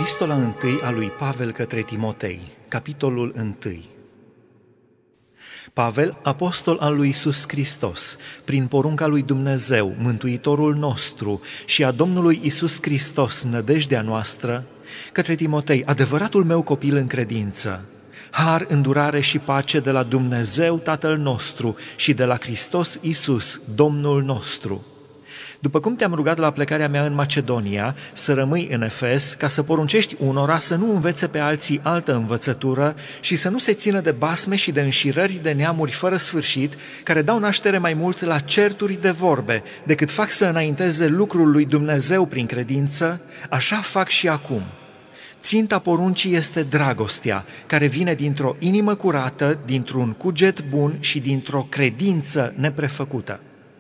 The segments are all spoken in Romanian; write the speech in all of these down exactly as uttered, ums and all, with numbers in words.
Epistola întâi a lui Pavel către Timotei, capitolul unu. Pavel, apostol al lui Iisus Hristos, prin porunca lui Dumnezeu, Mântuitorul nostru și a Domnului Iisus Hristos, nădejdea noastră, către Timotei, adevăratul meu copil în credință, har, îndurare și pace de la Dumnezeu Tatăl nostru și de la Hristos Iisus, Domnul nostru. După cum te-am rugat la plecarea mea în Macedonia să rămâi în Efes, ca să poruncești unora să nu învețe pe alții altă învățătură și să nu se țină de basme și de înșirări de neamuri fără sfârșit, care dau naștere mai mult la certuri de vorbe, decât fac să înainteze lucrul lui Dumnezeu prin credință, așa fac și acum. Ținta poruncii este dragostea, care vine dintr-o inimă curată, dintr-un cuget bun și dintr-o credință neprefăcută.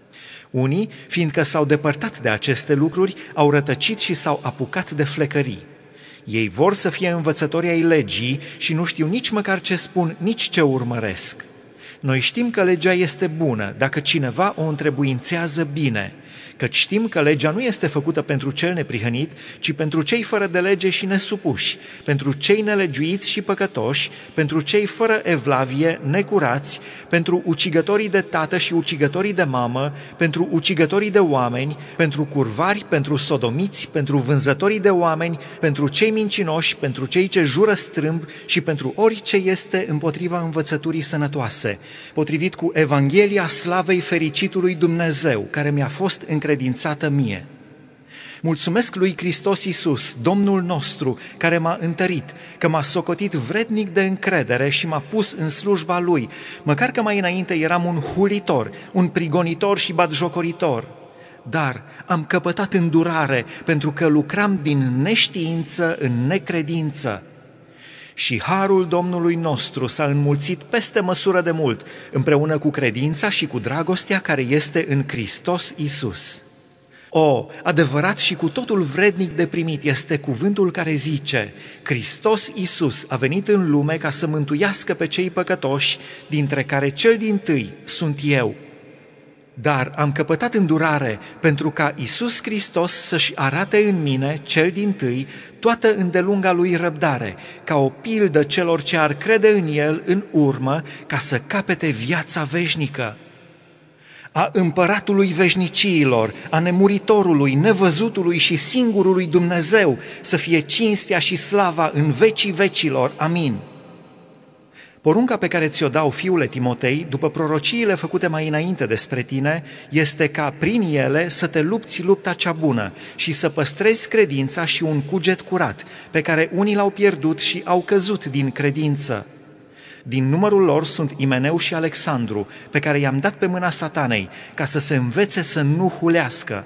Unii, fiindcă s-au depărtat de aceste lucruri, au rătăcit și s-au apucat de flecării. Ei vor să fie învățători ai legii și nu știu nici măcar ce spun, nici ce urmăresc. Noi știm că legea este bună, dacă cineva o întrebuințează bine, căci știm că legea nu este făcută pentru cel neprihănit, ci pentru cei fără de lege și nesupuși, pentru cei nelegiuiți și păcătoși, pentru cei fără evlavie, necurați, pentru ucigătorii de tată și ucigătorii de mamă, pentru ucigătorii de oameni, pentru curvari, pentru sodomiți, pentru vânzătorii de oameni, pentru cei mincinoși, pentru cei ce jură strâmb și pentru orice este împotriva învățăturii sănătoase, potrivit cu Evanghelia slavei fericitului Dumnezeu, care mi-a fost încredințată mie. Mulțumesc lui Hristos Iisus, Domnul nostru, care m-a întărit, că m-a socotit vrednic de încredere și m-a pus în slujba Lui, măcar că mai înainte eram un hulitor, un prigonitor și batjocoritor. Dar am căpătat îndurare pentru că lucram din neștiință în necredință. Și harul Domnului nostru s-a înmulțit peste măsură de mult, împreună cu credința și cu dragostea care este în Hristos Iisus. O, adevărat și cu totul vrednic de primit este cuvântul care zice: Hristos Iisus a venit în lume ca să mântuiască pe cei păcătoși, dintre care cel dintâi sunt eu. Dar am căpătat îndurare pentru ca Iisus Hristos să-și arate în mine, cel dintâi, toată îndelunga Lui răbdare, ca o pildă celor ce ar crede în El în urmă, ca să capete viața veșnică. A Împăratului veșniciilor, a nemuritorului, nevăzutului și singurului Dumnezeu, să fie cinstea și slava în vecii vecilor. Amin. Porunca pe care ți-o dau, fiule Timotei, după prorociile făcute mai înainte despre tine, este ca prin ele să te lupți lupta cea bună și să păstrezi credința și un cuget curat, pe care unii l-au pierdut și au căzut din credință. Din numărul lor sunt Imeneu și Alexandru, pe care i-am dat pe mâna Satanei, ca să se învețe să nu hulească.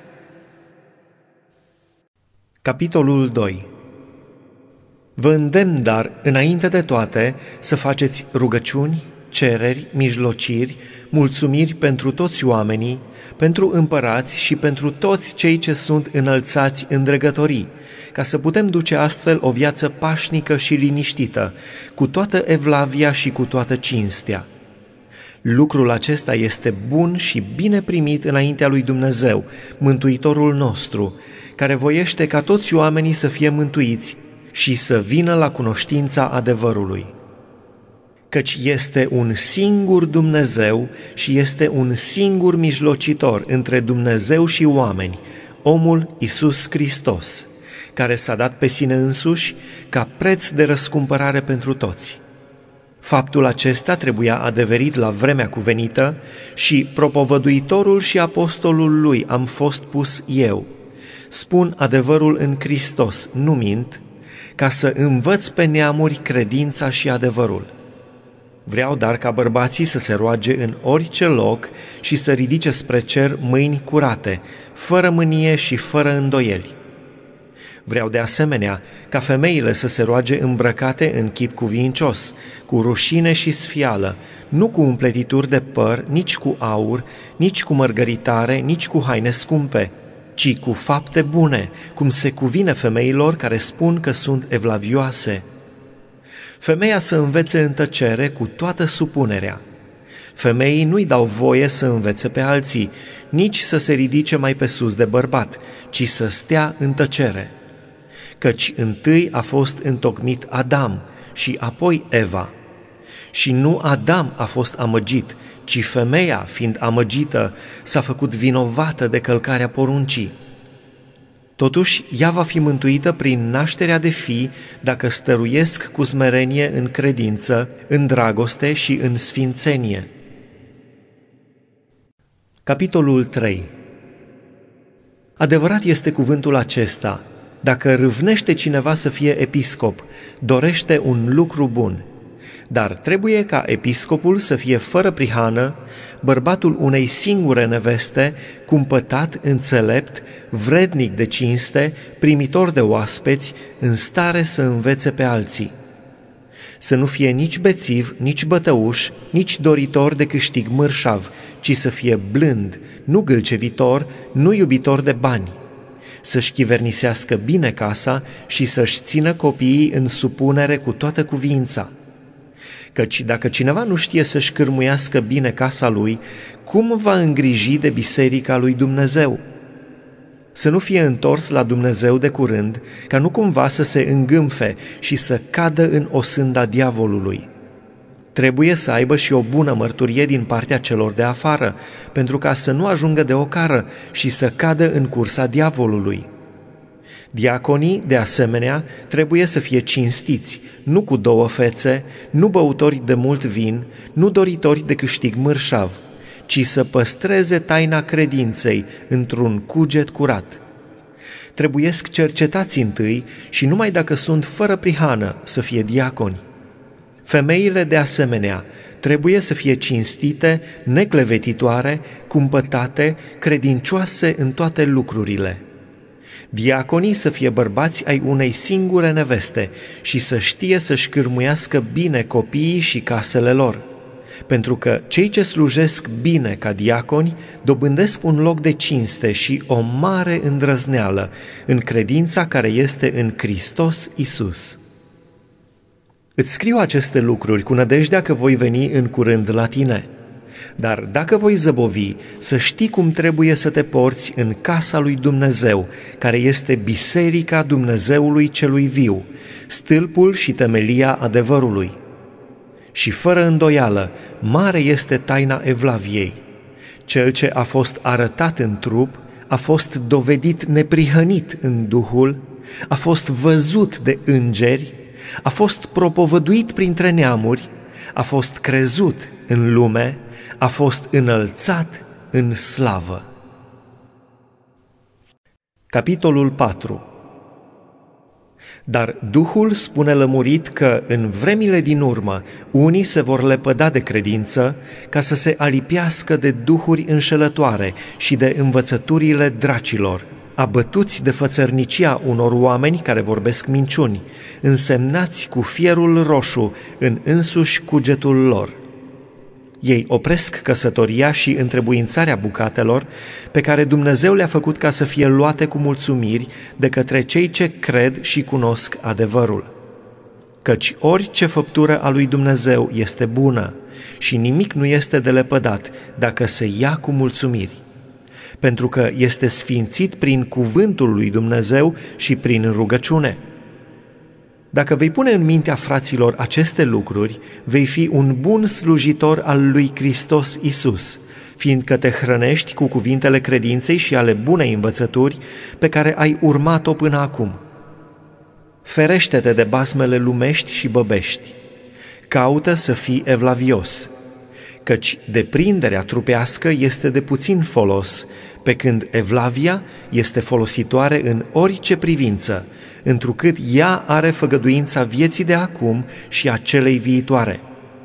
Capitolul doi. Vă îndemn, dar, înainte de toate, să faceți rugăciuni, cereri, mijlociri, mulțumiri pentru toți oamenii, pentru împărați și pentru toți cei ce sunt înălțați în dregătorii, ca să putem duce astfel o viață pașnică și liniștită, cu toată evlavia și cu toată cinstea. Lucrul acesta este bun și bine primit înaintea lui Dumnezeu, Mântuitorul nostru, care voiește ca toți oamenii să fie mântuiți și să vină la cunoștința adevărului. Căci este un singur Dumnezeu și este un singur mijlocitor între Dumnezeu și oameni, omul Iisus Hristos, care s-a dat pe sine însuși ca preț de răscumpărare pentru toți. Faptul acesta trebuia adeverit la vremea cuvenită și propovăduitorul și apostolul lui am fost pus eu. Spun adevărul în Hristos, nu mint, ca să învăț pe neamuri credința și adevărul. Vreau dar ca bărbații să se roage în orice loc și să ridice spre cer mâini curate, fără mânie și fără îndoieli. Vreau de asemenea ca femeile să se roage îmbrăcate în chip cuvincios, cu rușine și sfială, nu cu împletituri de păr, nici cu aur, nici cu mărgăritare, nici cu haine scumpe, ci cu fapte bune, cum se cuvine femeilor care spun că sunt evlavioase. Femeia să învețe în tăcere cu toată supunerea. Femeii nu-i dau voie să învețe pe alții, nici să se ridice mai pe sus de bărbat, ci să stea în tăcere. Căci întâi a fost întocmit Adam și apoi Eva. Și nu Adam a fost amăgit, ci femeia, fiind amăgită, s-a făcut vinovată de călcarea poruncii. Totuși, ea va fi mântuită prin nașterea de fii dacă stăruiesc cu smerenie în credință, în dragoste și în sfințenie. Capitolul trei. Adevărat este cuvântul acesta: dacă râvnește cineva să fie episcop, dorește un lucru bun. Dar trebuie ca episcopul să fie fără prihană, bărbatul unei singure neveste, cumpătat, înțelept, vrednic de cinste, primitor de oaspeți, în stare să învețe pe alții. Să nu fie nici bețiv, nici bătăuș, nici doritor de câștig mărșav, ci să fie blând, nu gâlcevitor, nu iubitor de bani. Să-și chivernisească bine casa și să-și țină copiii în supunere cu toată cuviința. Căci dacă cineva nu știe să-și cârmuiască bine casa lui, cum va îngriji de biserica lui Dumnezeu? Să nu fie întors la Dumnezeu de curând, ca nu cumva să se îngâmfe și să cadă în osânda diavolului. Trebuie să aibă și o bună mărturie din partea celor de afară, pentru ca să nu ajungă de ocară și să cadă în cursa diavolului. Diaconii, de asemenea, trebuie să fie cinstiți, nu cu două fețe, nu băutori de mult vin, nu doritori de câștig mărșav, ci să păstreze taina credinței într-un cuget curat. Trebuiesc cercetați întâi și numai dacă sunt fără prihană să fie diaconi. Femeile, de asemenea, trebuie să fie cinstite, neclevetitoare, cumpătate, credincioase în toate lucrurile. Diaconii să fie bărbați ai unei singure neveste și să știe să-și cârmuiască bine copiii și casele lor, pentru că cei ce slujesc bine ca diaconi dobândesc un loc de cinste și o mare îndrăzneală în credința care este în Hristos Iisus. Îți scriu aceste lucruri cu nădejdea că voi veni în curând la tine. Dar dacă voi zăbovi, să știi cum trebuie să te porți în casa lui Dumnezeu, care este biserica Dumnezeului celui viu, stâlpul și temelia adevărului. Și fără îndoială, mare este taina evlaviei. Cel ce a fost arătat în trup, a fost dovedit neprihănit în Duhul, a fost văzut de îngeri, a fost propovăduit printre neamuri, a fost crezut în lume, a fost înălțat în slavă. Capitolul patru. Dar Duhul spune lămurit că în vremile din urmă unii se vor lepăda de credință ca să se alipiască de duhuri înșelătoare și de învățăturile dracilor, abătuți de fățărnicia unor oameni care vorbesc minciuni, însemnați cu fierul roșu în însuși cugetul lor. Ei opresc căsătoria și întrebuințarea bucatelor pe care Dumnezeu le-a făcut ca să fie luate cu mulțumiri de către cei ce cred și cunosc adevărul. Căci orice făptură a lui Dumnezeu este bună și nimic nu este de lepădat dacă se ia cu mulțumiri, pentru că este sfințit prin cuvântul lui Dumnezeu și prin rugăciune. Dacă vei pune în mintea fraților aceste lucruri, vei fi un bun slujitor al lui Hristos Iisus, fiindcă te hrănești cu cuvintele credinței și ale bunei învățături pe care ai urmat-o până acum. Ferește-te de basmele lumești și băbești. Caută să fii evlavios, căci deprinderea trupească este de puțin folos, pe când evlavia este folositoare în orice privință, întrucât ea are făgăduința vieții de acum și a celei viitoare.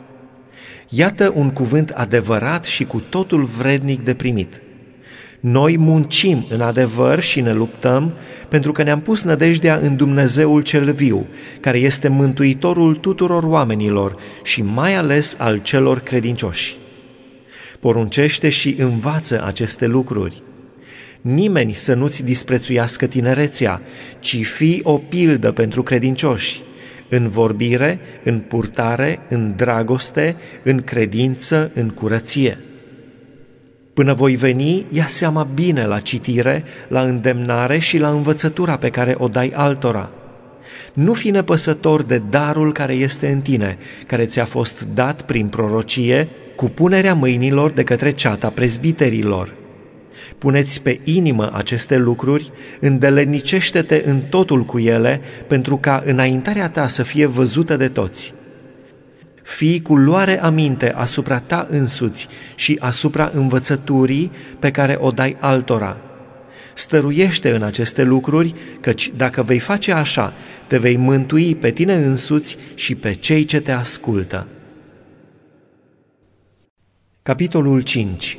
Iată un cuvânt adevărat și cu totul vrednic de primit. Noi muncim în adevăr și ne luptăm pentru că ne-am pus nădejdea în Dumnezeul cel viu, care este mântuitorul tuturor oamenilor și mai ales al celor credincioși. Poruncește și învață aceste lucruri. Nimeni să nu-ți disprețuiască tinerețea, ci fii o pildă pentru credincioși, în vorbire, în purtare, în dragoste, în credință, în curăție. Până voi veni, ia seama bine la citire, la îndemnare și la învățătura pe care o dai altora. Nu fi nepăsător de darul care este în tine, care ți-a fost dat prin prorocie, cu punerea mâinilor de către ceata prezbiterilor. Puneți pe inimă aceste lucruri, îndeletnicește-te în totul cu ele, pentru ca înaintarea ta să fie văzută de toți. Fii cu luare aminte asupra ta însuți și asupra învățăturii pe care o dai altora. Stăruiește în aceste lucruri, căci dacă vei face așa, te vei mântui pe tine însuți și pe cei ce te ascultă. Capitolul cinci.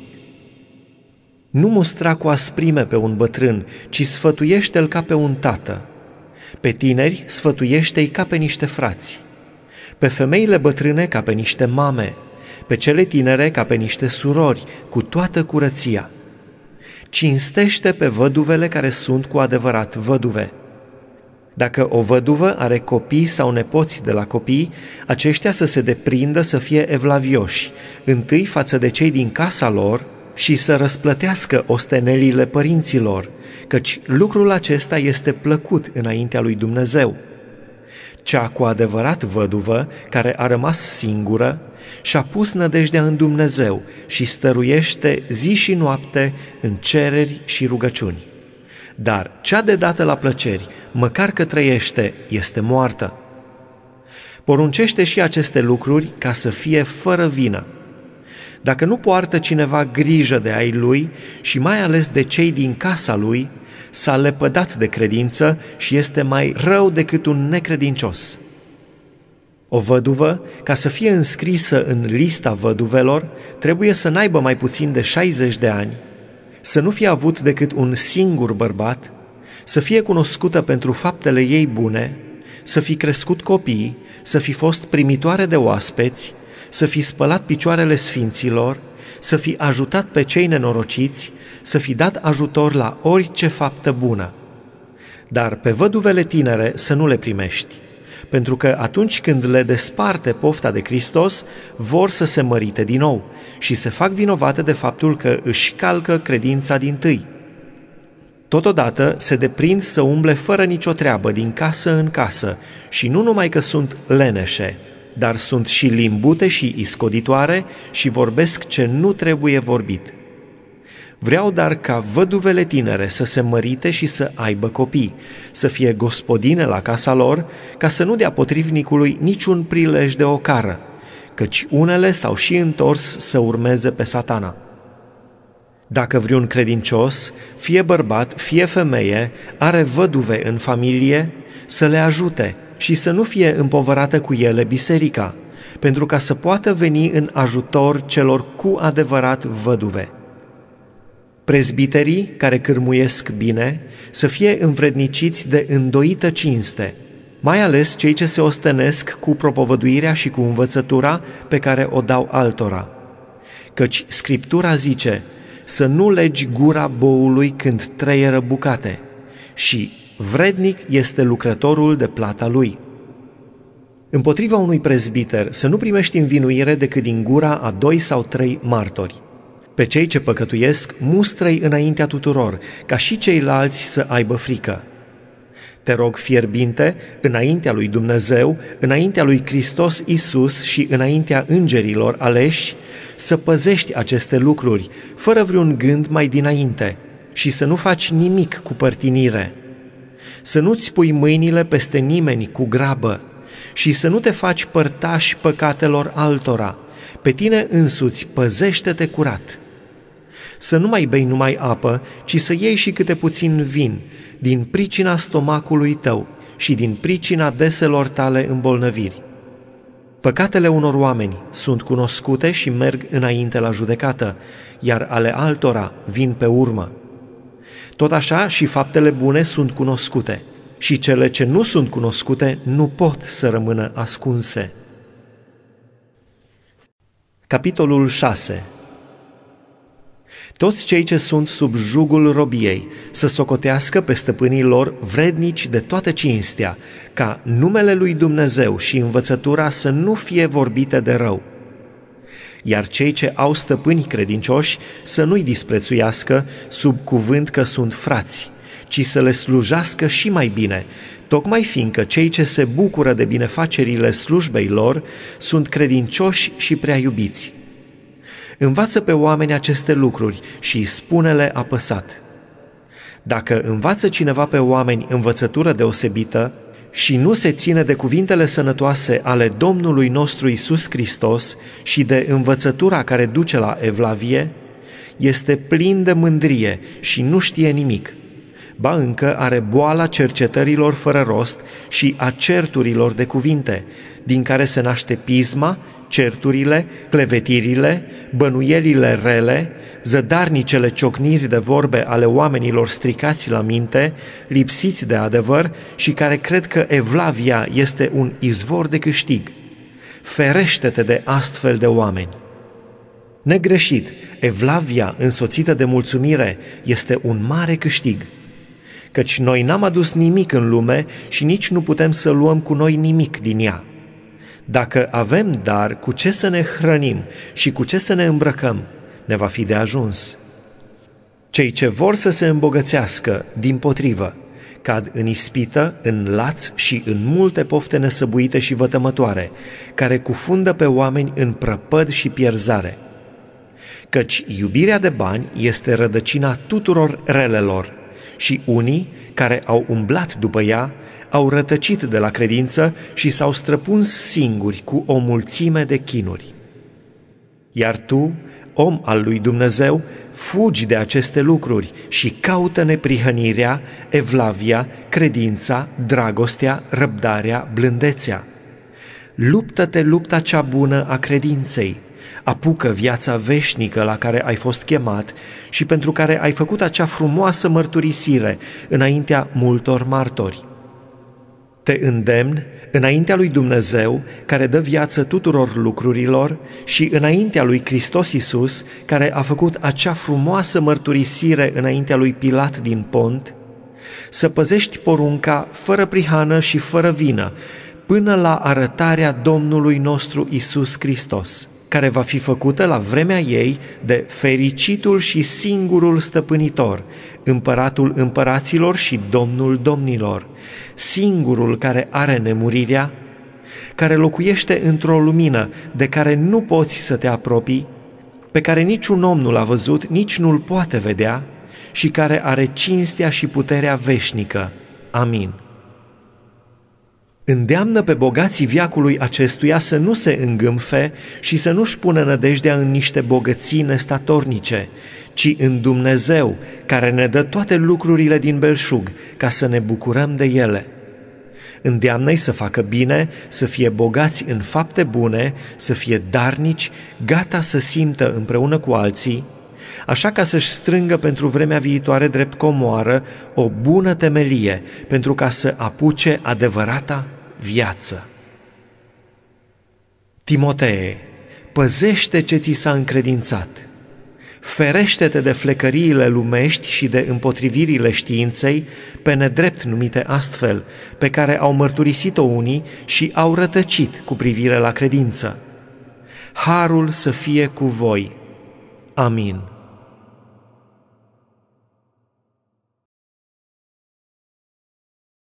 Nu mustra cu asprime pe un bătrân, ci sfătuiește-l ca pe un tată. Pe tineri sfătuiește-i ca pe niște frați. Pe femeile bătrâne ca pe niște mame, pe cele tinere ca pe niște surori, cu toată curăția. Cinstește pe văduvele care sunt cu adevărat văduve. Dacă o văduvă are copii sau nepoți de la copii, aceștia să se deprindă să fie evlavioși, întâi față de cei din casa lor și să răsplătească ostenelile părinților, căci lucrul acesta este plăcut înaintea lui Dumnezeu. Cea cu adevărat văduvă, care a rămas singură, și-a pus nădejdea în Dumnezeu și stăruiește zi și noapte în cereri și rugăciuni. Dar cea de dată la plăceri, măcar că trăiește, este moartă. Poruncește și aceste lucruri ca să fie fără vină. Dacă nu poartă cineva grijă de ai lui și mai ales de cei din casa lui, s-a lepădat de credință și este mai rău decât un necredincios. O văduvă, ca să fie înscrisă în lista văduvelor, trebuie să n-aibă mai puțin de șaizeci de ani, să nu fie avut decât un singur bărbat, să fie cunoscută pentru faptele ei bune, să fi crescut copii, să fi fost primitoare de oaspeți, să fi spălat picioarele sfinților, să fi ajutat pe cei nenorociți, să fi dat ajutor la orice faptă bună. Dar pe văduvele tinere să nu le primești, pentru că atunci când le desparte pofta de Hristos, vor să se mărite din nou și se fac vinovate de faptul că își calcă credința dintâi. Totodată se deprind să umble fără nicio treabă din casă în casă și nu numai că sunt leneșe, dar sunt și limbute și iscoditoare și vorbesc ce nu trebuie vorbit. Vreau dar ca văduvele tinere să se mărite și să aibă copii, să fie gospodine la casa lor, ca să nu dea potrivnicului niciun prilej de ocară, căci unele s-au și întors să urmeze pe Satana. Dacă vreun credincios, fie bărbat, fie femeie, are văduve în familie, să le ajute și să nu fie împovărată cu ele biserica, pentru ca să poată veni în ajutor celor cu adevărat văduve. Prezbiterii care cârmuiesc bine să fie învredniciți de îndoită cinste, mai ales cei ce se ostenesc cu propovăduirea și cu învățătura pe care o dau altora. Căci Scriptura zice să nu legi gura boului când treieră bucate și vrednic este lucrătorul de plata lui. Împotriva unui prezbiter să nu primești învinuire decât din gura a doi sau trei martori. Pe cei ce păcătuiesc, mustră-i înaintea tuturor, ca și ceilalți să aibă frică. Te rog fierbinte, înaintea lui Dumnezeu, înaintea lui Hristos Iisus și înaintea îngerilor aleși, să păzești aceste lucruri, fără vreun gând mai dinainte, și să nu faci nimic cu părtinire. Să nu-ți pui mâinile peste nimeni cu grabă și să nu te faci părtași păcatelor altora. Pe tine însuți păzește-te curat. Să nu mai bei numai apă, ci să iei și câte puțin vin, din pricina stomacului tău și din pricina deselor tale îmbolnăviri. Păcatele unor oameni sunt cunoscute și merg înainte la judecată, iar ale altora vin pe urmă. Tot așa și faptele bune sunt cunoscute, și cele ce nu sunt cunoscute nu pot să rămână ascunse. Capitolul șase. Toți cei ce sunt sub jugul robiei să socotească pe stăpânii lor vrednici de toată cinstea, ca numele lui Dumnezeu și învățătura să nu fie vorbite de rău. Iar cei ce au stăpâni credincioși să nu-i disprețuiască sub cuvânt că sunt frați, ci să le slujească și mai bine, tocmai fiindcă cei ce se bucură de binefacerile slujbei lor sunt credincioși și prea iubiți. Învață pe oameni aceste lucruri și spune-le apăsat. Dacă învață cineva pe oameni învățătură deosebită și nu se ține de cuvintele sănătoase ale Domnului nostru Iisus Hristos și de învățătura care duce la evlavie, este plin de mândrie și nu știe nimic, ba încă are boala cercetărilor fără rost și a certurilor de cuvinte, din care se naște pisma, certurile, clevetirile, bănuielile rele, zădarnicele ciocniri de vorbe ale oamenilor stricați la minte, lipsiți de adevăr și care cred că evlavia este un izvor de câștig. Ferește-te de astfel de oameni! Negreșit, evlavia însoțită de mulțumire este un mare câștig, căci noi n-am adus nimic în lume și nici nu putem să luăm cu noi nimic din ea. Dacă avem dar cu ce să ne hrănim și cu ce să ne îmbrăcăm, ne va fi de ajuns. Cei ce vor să se îmbogățească, dimpotrivă, cad în ispită, în laț și în multe pofte nesăbuite și vătămătoare, care cufundă pe oameni în prăpăd și pierzare. Căci iubirea de bani este rădăcina tuturor relelor și unii, care au umblat după ea, au rătăcit de la credință și s-au străpuns singuri cu o mulțime de chinuri. Iar tu, om al lui Dumnezeu, fugi de aceste lucruri și caută neprihănirea, evlavia, credința, dragostea, răbdarea, blândețea. Luptă-te lupta cea bună a credinței, apucă viața veșnică la care ai fost chemat și pentru care ai făcut acea frumoasă mărturisire înaintea multor martori. Te îndemn înaintea lui Dumnezeu, care dă viață tuturor lucrurilor, și înaintea lui Hristos Iisus, care a făcut acea frumoasă mărturisire înaintea lui Pilat din Pont, să păzești porunca fără prihană și fără vină, până la arătarea Domnului nostru Iisus Hristos, care va fi făcută la vremea ei de fericitul și singurul stăpânitor, împăratul împăraților și Domnul domnilor, singurul care are nemurirea, care locuiește într-o lumină de care nu poți să te apropii, pe care niciun om nu l-a văzut, nici nu-l poate vedea și care are cinstea și puterea veșnică. Amin. Îndeamnă pe bogații veacului acestuia să nu se îngâmfe și să nu-și pună nădejdea în niște bogății nestatornice, ci în Dumnezeu, care ne dă toate lucrurile din belșug, ca să ne bucurăm de ele. Îndeamnă-i să facă bine, să fie bogați în fapte bune, să fie darnici, gata să simtă împreună cu alții, așa ca să-și strângă pentru vremea viitoare drept comoară o bună temelie, pentru ca să apuce adevărata viață. Timotee, păzește ce ți s-a încredințat. Ferește-te de flecăriile lumești și de împotrivirile științei, pe nedrept numite astfel, pe care au mărturisit-o unii și au rătăcit cu privire la credință. Harul să fie cu voi. Amin.